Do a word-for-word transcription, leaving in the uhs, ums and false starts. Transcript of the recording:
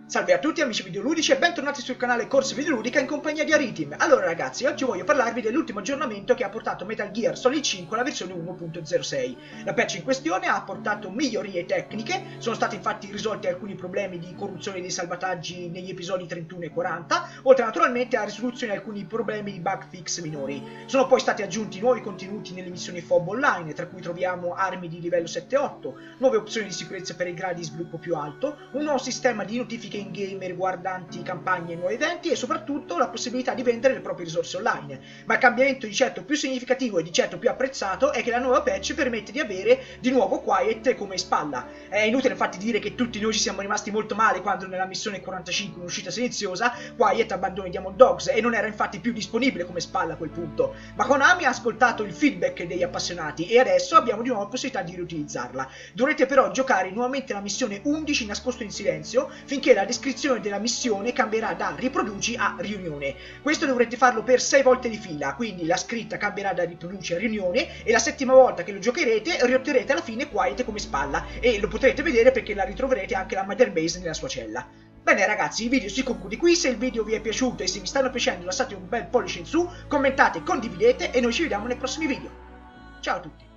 Salve a tutti amici videoludici e bentornati sul canale Corsa Videoludica in compagnia di Aritim. Allora ragazzi, oggi voglio parlarvi dell'ultimo aggiornamento che ha portato Metal Gear Solid cinque alla versione uno punto zero sei. La patch in questione ha portato migliorie tecniche, sono stati infatti risolti alcuni problemi di corruzione dei salvataggi negli episodi trentuno e quaranta, oltre naturalmente a risoluzione di alcuni problemi di bug fix minori. Sono poi stati aggiunti nuovi contenuti nelle missioni F O B online, tra cui troviamo armi di livello sette otto, nuove opzioni di sicurezza per i gradi di sviluppo più alto, un nuovo sistema di notifiche in game riguardanti campagne e nuovi eventi e soprattutto la possibilità di vendere le proprie risorse online. Ma il cambiamento di certo più significativo e di certo più apprezzato è che la nuova patch permette di avere di nuovo Quiet come spalla. È inutile infatti dire che tutti noi ci siamo rimasti molto male quando nella missione quarantacinque, un'uscita silenziosa, Quiet abbandona i Diamond Dogs e non era infatti più disponibile come spalla a quel punto. Ma Konami ha ascoltato il feedback degli appassionati e adesso abbiamo di nuovo la possibilità di riutilizzarla. Dovrete però giocare nuovamente la missione undici nascosto in silenzio finché la descrizione della missione cambierà da riproduci a riunione. Questo dovrete farlo per sei volte di fila, quindi la scritta cambierà da riproduci a riunione e la settima volta che lo giocherete riotterete alla fine Quiet come spalla e lo potrete vedere perché la ritroverete anche la Mother Base nella sua cella. Bene ragazzi, il video si conclude qui. Se il video vi è piaciuto e se vi stanno piacendo lasciate un bel pollice in su, commentate, condividete e noi ci vediamo nei prossimi video. Ciao a tutti!